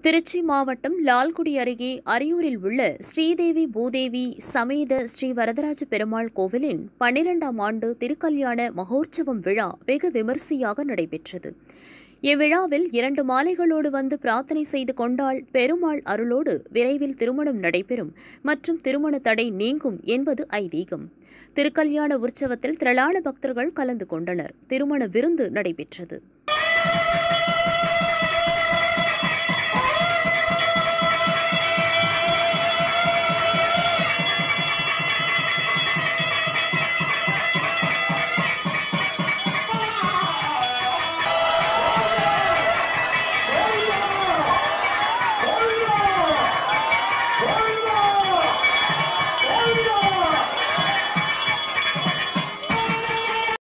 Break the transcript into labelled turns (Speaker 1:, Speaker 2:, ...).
Speaker 1: திருச்சி மாவட்டம் லால்குடி அருகே அரியூரில் உள்ள ஸ்ரீதேவி பூதேவி சமேத ஸ்ரீ வரதராஜ பெருமாள் கோவிலின் 12ஆம் ஆண்டு திருக்கல்யாண மகோற்சவம் விழா வெகு விமரிசையாக நடைபெற்றது. இவ்விழாவில் 2 மாலைகளோடு வந்து பிரார்த்தனை செய்து கொண்டால் பெருமாள் அருளோடு விரைவில் திருமணம் நடைபெறும் மற்றும் திருமண தடை நீங்கும் என்பது ஐதீகம். திருக்கல்யாண உற்சவத்தில் திரளான பக்தர்கள் கலந்து கொண்டனர். திருமண விருந்து நடைபெற்றது.